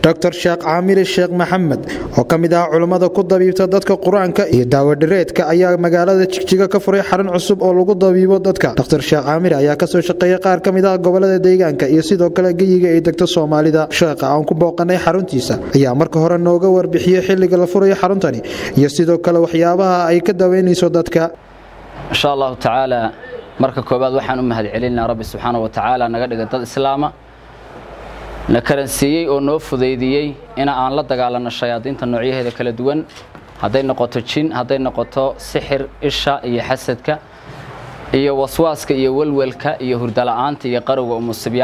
Dr. Sheekh Aamir Sheekh Maxamed oo kamid ah culimada ku dabiibta dadka Quraanka iyo daawadhireedka ayaa magaalada Jigjiga ka furay xarun cusub oo lagu dabiibo dadka. Dr. Sheekh Aamir ayaa ka soo shaqeeyay qaar kamid ah gobolada deegaanka iyo sidoo kale geyiga ay degto Soomaalida. Sheekha aan ku booqanay xaruntiisa ayaa marka hore nooga warbixiyay xilliga la furay xaruntani iyo sidoo kale waxyaabaha ay ka daweynayso dadka. Insha Allah Ta'ala marka koobaad waxaan u mahadcelinaa Rabbi Subhanahu wa Ta'ala naga dhigay dad Islaama na karansiiyay oo noo fudeydiyay in aan la dagaalano shayaadiinta noocyadeeda kala duwan haday noqoto jin haday noqoto sixir isha iyo xasadka iyo waswaaska iyo walwalka iyo hurdo la'aanta iyo qarowga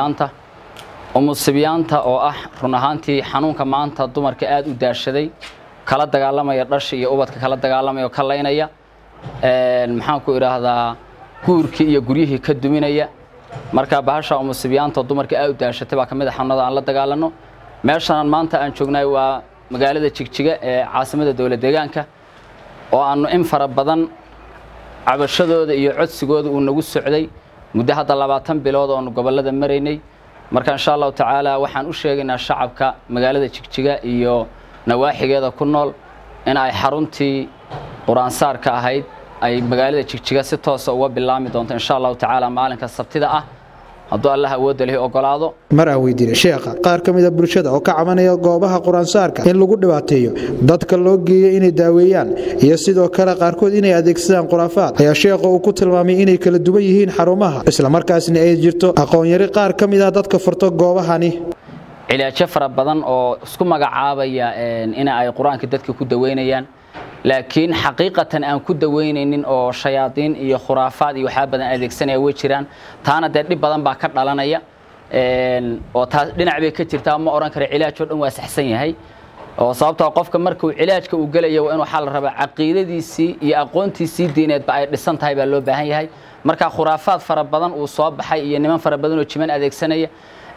umusibiyaanta oo ah run ahaantii xanuunka maanta dumarka aad u daashaday kala dagaalamaya dhash iyo ubadka kala dagaalamaya ka leynaya maxaan ku iraahdaa guurkii iyo guryihii ka duminaya marka bahasha umusibiyaanta dumarka aad u daashatay baa kamid ah xanuunada aan la dagaalano meeshan maanta aan joognay waa magaalada Jigjiga ee caasimada dawladda deegaanka oo aanu in fara badan cabashadooda iyo codsigooda uu nagu socday muddo hadda 20 bilood oo gobolada mareynay marka insha Allah Ta'ala waxaan u sheegaynaa shacabka magaalada Jigjiga iyo nawaaxigeeda ku nool in ay xaruntii Quraan saarka ahayd ay magaalada Jigjiga si toos ah uga bilaami doonto insha Allah Ta'ala maalinka Sabtida ah haddii Allah awood leh ogolaado mar aan weydiinay sheekha qaar kamid ah bulshada oo ka cabanaya goobaha Quraan saarka in lagu dhibaateeyo dadka loo geeyo inay daaweeyaan iyo sidoo kale qaarkood inay adeegsadaan quraafaad ayaa sheekhu uu ku tilmaamay inay kala duwan yihiin xarumaha isla markaasna ay jirto aqoon yari qaar kamid ah dadka furto goobahani cilaajo fara badan oo isku magacaabaya in ay Quraanka dadka ku daweynayaan laakiin xaqiiqatan aan ku daweynaynin oo shayaadiin iyo khuraafaad iyo waxa badan adeegsanaya way jiraan taana dad badan baa ka dhalanaya oo taas dhinac bay ka jirtaa ma oran karo cilaaj oo dhan waa saxsan yahay oo sababtoo qofka markuu cilaajka uu galayo waa inuu xal raba caqiidadiisii iyo aqoontiisii diineed ba ay dhisan tahay baa loo baahan yahay marka khuraafaad fara badan uu soo baxay iyo niman fara badan oo jiman adeegsanaya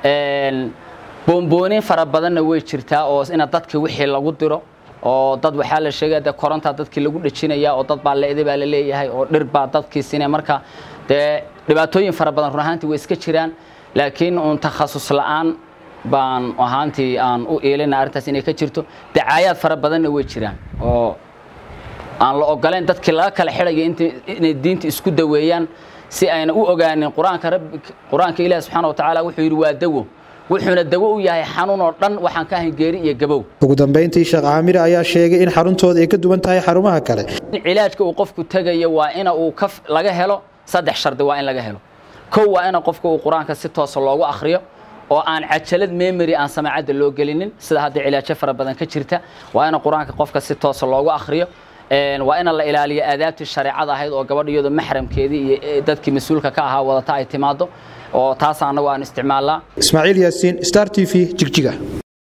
bomboonin fara badanna way jirtaa oo in dadka wixii lagu diro oo dad waxa la sheegay koronta dadkii lagu dhajinaya oo dad baa leeyahay baa la leeyahay oo dhir baa dadkii sinay marka dhibaatooyin fara badan ruuxaantii way iska jiraan laakiin on takhasus la'aan baan ahaantii aan u eelina arintaas inay ka jirto dacaayad fara badanna way jiraan oo aan la ogoleen dadkii laga kala xidhay inay diinta isku daweeyaan si ayna u ogaanin quraanka Ilaahay Subhanahu wa Ta'ala wuxuu yiri waa dawo wuxuuna dawo u yahay xanuun oo dhan waxaan ka ahayn geeri iyo gabow ugu dambeyntii Sheekh Aamir ayaa sheegay in xaruntooda ay ka duwan tahay xarumaha kale cilaajka uu qofku tagayo waa in uu laga helo saddex shardi waa in laga helo koow waa in qofku uu Quraanka si toos ah loogu akhriyo oo aan cajalad memory aan samaacada loo gelinin sida hadda cilaajo fara badan ka jirta waa in Quraanka qofka si toos ah loogu akhriyo waa in la ilaaliyo aadaabta shariicada ahayd oo gabadhiyada maxramkeedii iyo dadkii mas'uulka ka ahaa wadata ay timaado oo taas anagu aan isticmaalaa Ismaaciil Yaasiin Star TV Jigjiga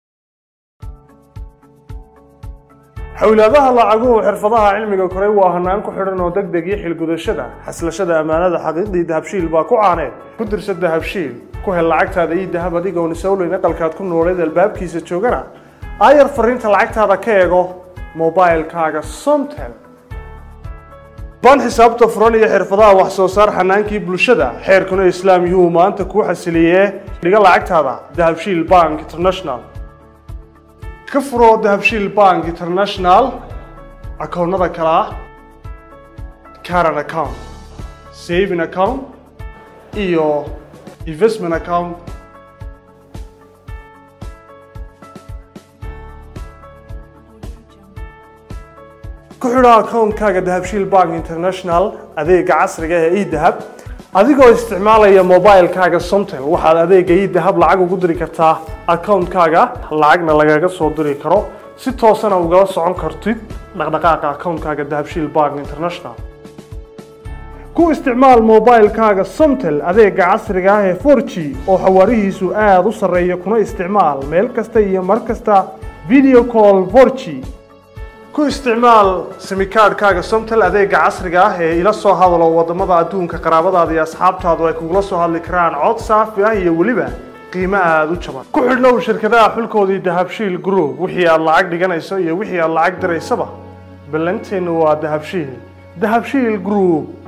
hawlaadaha lacaguhu xirfadaha cilmiga koray waa hanaan ku xidhan oo degdeg iyo xilgudashada xaslashada amaanada xaqiiqdii dahabshiil baa ku caaneen ku dirso dahabshiil ku hel lacagtaada iyo dahab adiga oo nisawleyn aqalkaad ku nooleed albaabkiisa joogana ayar fariinta lacagtaada ka eego mobilkaaga Somtel ban xisaabta furan iyo xirfadaha wax soo saar xanaankii bulshada xeerkuna islaam yuu maanta ku xasiliyee dhiga lacagtaada dahabshiil bank international ka furo dahabshiil bank international akoonnada kala current account saving account iyo investment account ku xidha akoonkaaga dahabshiil bank international adeega casriga ah ee dahab adigoo isticmaalaya mobilkaaga Somtel waxaad adeega dahab lacag ugu diri kartaa akoonkaaga lacagna lagaga soo diri karo si toos ah uga socon kartid dhaqdhaqaaqa akoonkaaga dahabshiil bank international ku isticmaal mobilkaaga Somtel adeega casriga ah ee 4G oo xawaarihiisu aad u sareeyo kuna isticmaal meel kasta iyo mar kasta video call 4G ku isticmaal simikaadkaaga Somtel adeega casriga ah ee ila soo hadalo wadamada adduunka qaraabadaada iyo asxaabtaadu ay kugula soo hadli karaan cod saafi ah iyo waliba qiimo aad u jaban ku xidhnow shirkadaha xulkoodii dahabshiil group wixii aad lacag dhiganayso iyo wixii aad lacag diraysaba ballanteenu waa dahabshiil group